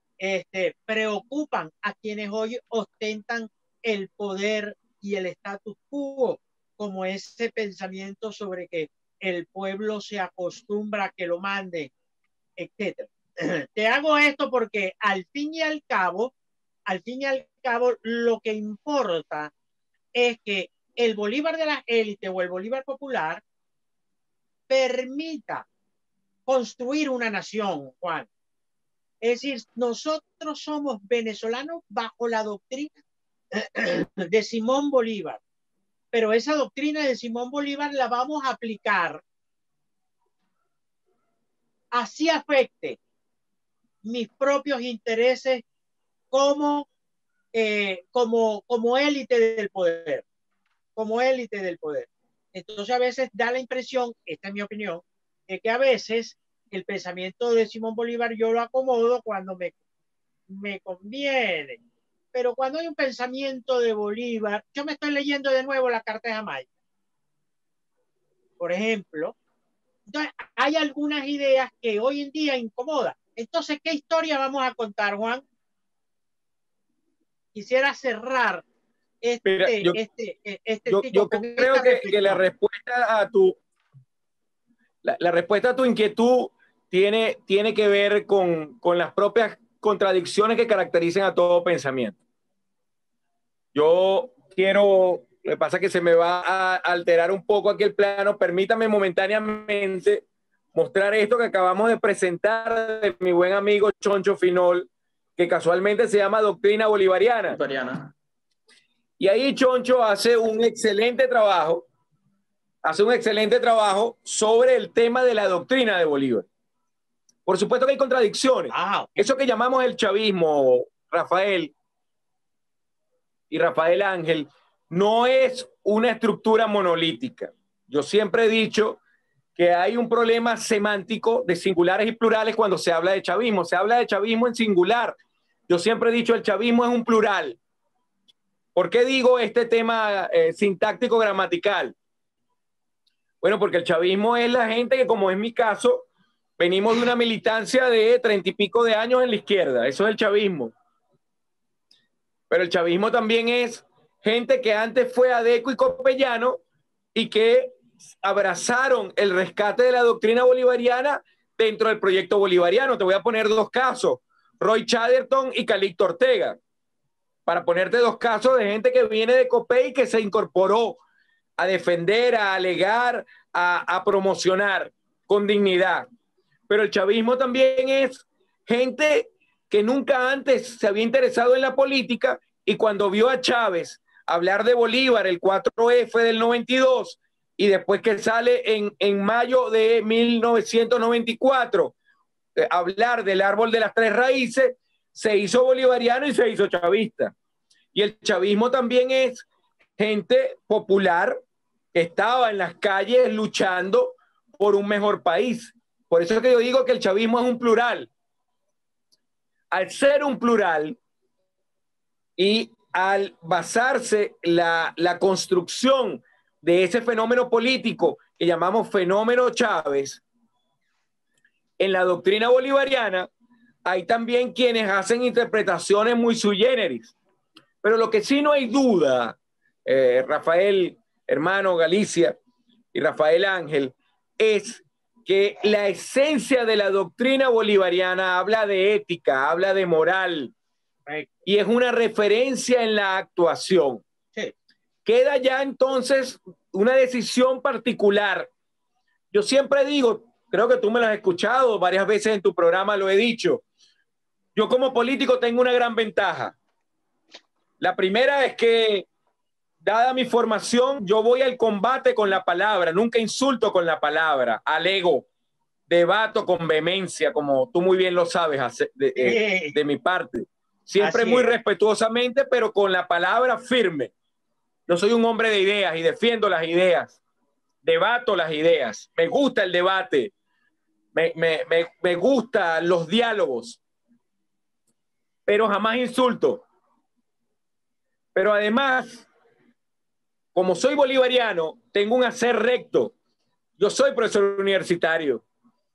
preocupan a quienes hoy ostentan el poder y el status quo, como ese pensamiento sobre que el pueblo se acostumbra a que lo mande, etc. Te hago esto porque al fin y al cabo, lo que importa es que el Bolívar de la élite o el Bolívar popular permita construir una nación, Juan. Es decir, nosotros somos venezolanos bajo la doctrina de Simón Bolívar, pero esa doctrina de Simón Bolívar la vamos a aplicar así afecte mis propios intereses como élite del poder, Entonces a veces da la impresión, esta es mi opinión, de que a veces el pensamiento de Simón Bolívar yo lo acomodo cuando me conviene. Pero cuando hay un pensamiento de Bolívar, yo me estoy leyendo de nuevo la Carta de Jamaica, por ejemplo. Entonces, hay algunas ideas que hoy en día incomodan. Entonces, ¿qué historia vamos a contar, Juan? Quisiera cerrar Mira, yo creo que la respuesta a la respuesta a tu inquietud tiene que ver con las propias contradicciones que caracterizan a todo pensamiento. Lo que pasa es que se me va a alterar un poco aquí el plano. Permítame momentáneamente mostrar esto que acabamos de presentar de mi buen amigo Choncho Finol, que casualmente se llama Doctrina Bolivariana. Y ahí Choncho hace un excelente trabajo sobre el tema de la doctrina de Bolívar. Por supuesto que hay contradicciones. Eso que llamamos el chavismo, Rafael y Rafael Ángel, no es una estructura monolítica. Yo siempre he dicho que hay un problema semántico de singulares y plurales cuando se habla de chavismo. Se habla de chavismo en singular. Yo siempre he dicho el chavismo es un plural. ¿Por qué digo este tema sintáctico gramatical? Bueno, porque el chavismo es la gente que, como es mi caso, venimos de una militancia de 30 y pico de años en la izquierda. Eso es el chavismo. Pero el chavismo también es gente que antes fue adeco y copellano y que abrazaron el rescate de la doctrina bolivariana dentro del proyecto bolivariano. Te voy a poner dos casos, Roy Chatterton y Calixto Ortega, para ponerte dos casos de gente que viene de Copey y que se incorporó a defender, a alegar, a promocionar con dignidad. Pero el chavismo también es gente que nunca antes se había interesado en la política y cuando vio a Chávez hablar de Bolívar, el 4F del 92, y después que sale en mayo de 1994, hablar del árbol de las tres raíces, se hizo bolivariano y se hizo chavista. Y el chavismo también es gente popular que estaba en las calles luchando por un mejor país. Por eso es que yo digo que el chavismo es un plural. Al ser un plural y al basarse la construcción de ese fenómeno político que llamamos fenómeno Chávez, en la doctrina bolivariana hay también quienes hacen interpretaciones muy sui generis. Pero lo que sí no hay duda, Rafael, hermano Galicia y Rafael Ángel, es que la esencia de la doctrina bolivariana habla de ética, habla de moral, y es una referencia en la actuación. Sí. Queda ya entonces una decisión particular. Yo siempre digo, creo que tú me lo has escuchado varias veces en tu programa, lo he dicho, yo como político tengo una gran ventaja. La primera es que, dada mi formación, yo voy al combate con la palabra, nunca insulto con la palabra, alego, debato con vehemencia, como tú muy bien lo sabes de mi parte. Siempre muy respetuosamente, pero con la palabra firme. Yo soy un hombre de ideas y defiendo las ideas, debato las ideas, me gusta el debate, me gustan los diálogos, pero jamás insulto. Pero además, como soy bolivariano, tengo un hacer recto. Yo soy profesor universitario.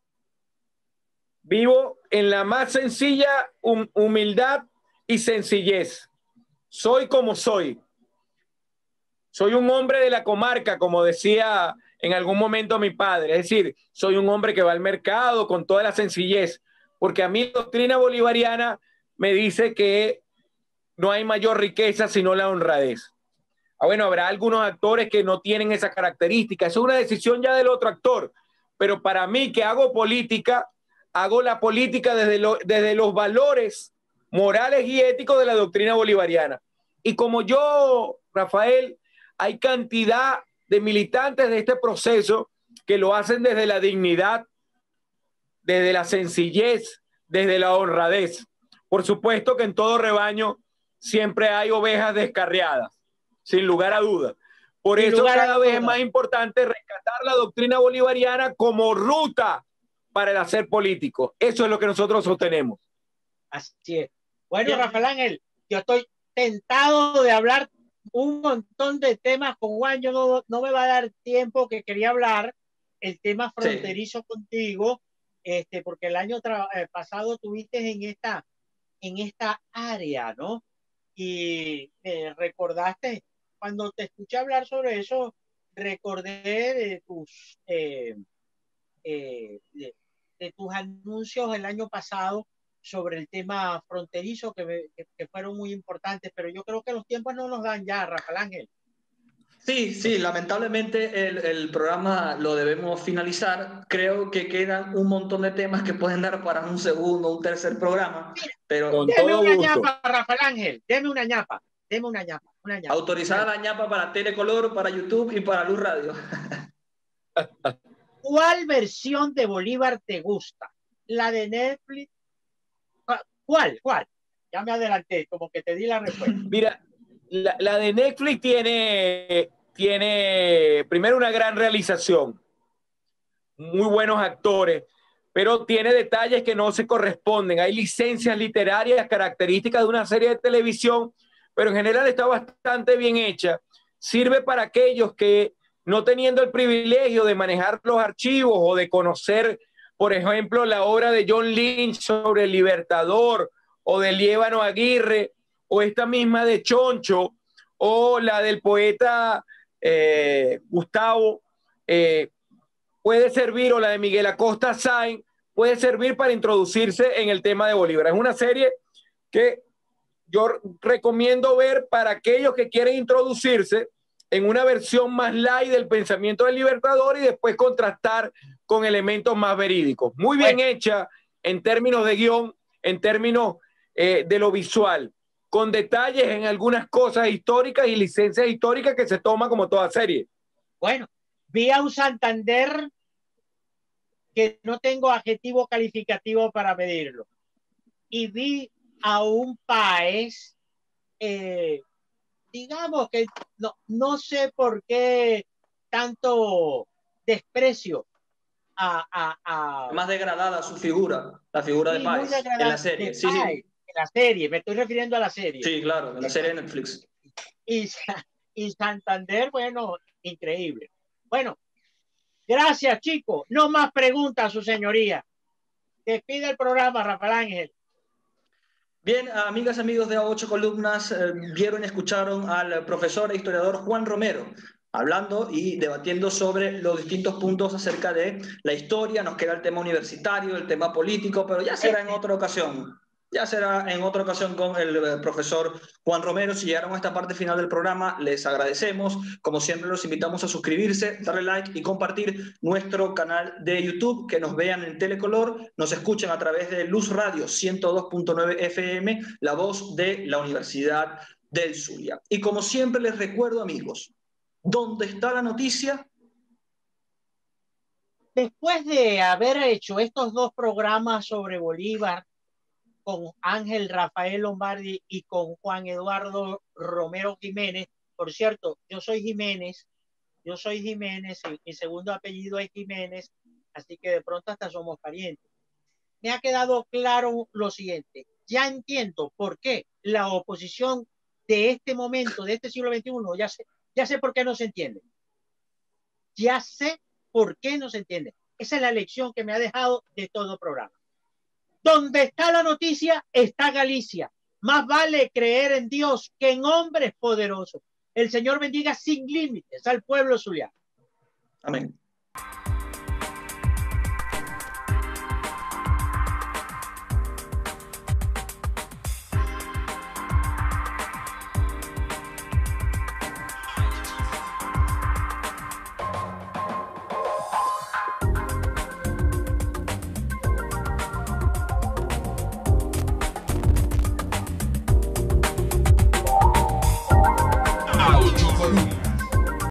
Vivo en la más sencilla humildad y sencillez. Soy como soy. Soy un hombre de la comarca, como decía en algún momento mi padre. Es decir, soy un hombre que va al mercado con toda la sencillez, porque a mí la doctrina bolivariana me dice que no hay mayor riqueza sino la honradez. Bueno, habrá algunos actores que no tienen esa característica. Eso es una decisión ya del otro actor. Pero para mí, que hago política, hago la política desde los valores morales y éticos de la doctrina bolivariana. Y como yo, Rafael, hay cantidad de militantes de este proceso que lo hacen desde la dignidad, desde la sencillez, desde la honradez. Por supuesto que en todo rebaño siempre hay ovejas descarriadas, sin lugar a dudas. Por eso cada vez es más importante rescatar la doctrina bolivariana como ruta para el hacer político. Eso es lo que nosotros sostenemos. Así es. Bueno, Rafael Ángel, yo estoy tentado de hablar un montón de temas con Juan. Yo no me va a dar tiempo que quería hablar el tema fronterizo contigo, porque el año pasado tuviste en esta área, ¿no? Y recordaste, cuando te escuché hablar sobre eso, recordé de tus anuncios el año pasado sobre el tema fronterizo que fueron muy importantes, pero yo creo que los tiempos no nos dan ya, Rafael Ángel. Sí, lamentablemente el programa lo debemos finalizar. Creo que quedan un montón de temas que pueden dar para un segundo, un tercer programa. Mira, pero con deme todo una gusto. ñapa, Rafael Ángel, deme una ñapa. Autorizada la ñapa para Telecolor, para YouTube y para Luz Radio. ¿Cuál versión de Bolívar te gusta? ¿La de Netflix? ¿Cuál? Ya me adelanté, como que te di la respuesta. Mira, la de Netflix tiene primero una gran realización, muy buenos actores, pero tiene detalles que no se corresponden. Hay licencias literarias características de una serie de televisión, pero en general está bastante bien hecha. Sirve para aquellos que, no teniendo el privilegio de manejar los archivos o de conocer, por ejemplo, la obra de John Lynch sobre el Libertador, o de Liévano Aguirre, o esta misma de Choncho, o la del poeta Gustavo, puede servir, o la de Miguel Acosta Sáenz, puede servir para introducirse en el tema de Bolívar. Es una serie que yo recomiendo ver para aquellos que quieren introducirse en una versión más light del pensamiento del Libertador y después contrastar con elementos más verídicos. Muy bien hecha en términos de guión, en términos de lo visual, con detalles en algunas cosas históricas y licencias históricas que se toma como toda serie. Bueno, vi a un Santander que no tengo adjetivo calificativo para medirlo. Y vi a un Páez, digamos que no sé por qué tanto desprecio más degradada su figura, la figura de Páez en la serie. Sí. En la serie, me estoy refiriendo a la serie. Sí, claro, en la serie de Netflix. Y Santander, bueno, increíble. Bueno, gracias, chicos. No más preguntas, su señoría. Despide el programa, Rafael Ángel. Bien, amigas, amigos de A8 Columnas, vieron y escucharon al profesor e historiador Juan Romero hablando y debatiendo sobre los distintos puntos acerca de la historia. Nos queda el tema universitario, el tema político, pero ya será en otra ocasión. Ya será en otra ocasión con el profesor Juan Romero. Si llegaron a esta parte final del programa, les agradecemos. Como siempre, los invitamos a suscribirse, darle like y compartir nuestro canal de YouTube, que nos vean en Telecolor, nos escuchen a través de Luz Radio 102.9 FM, la voz de la Universidad del Zulia. Y como siempre les recuerdo, amigos, ¿dónde está la noticia? Después de haber hecho estos dos programas sobre Bolívar, con Ángel Rafael Lombardi y con Juan Eduardo Romero Jiménez. Por cierto, yo soy Jiménez, mi segundo apellido es Jiménez, así que de pronto hasta somos parientes. Me ha quedado claro lo siguiente, ya entiendo por qué la oposición de este momento, de este siglo XXI, ya sé por qué no se entiende. Ya sé por qué no se entiende. Esa es la lección que me ha dejado de todo programa. Donde está la noticia, está Galicia. Más vale creer en Dios que en hombres poderosos. El Señor bendiga sin límites al pueblo zuliano. Amén.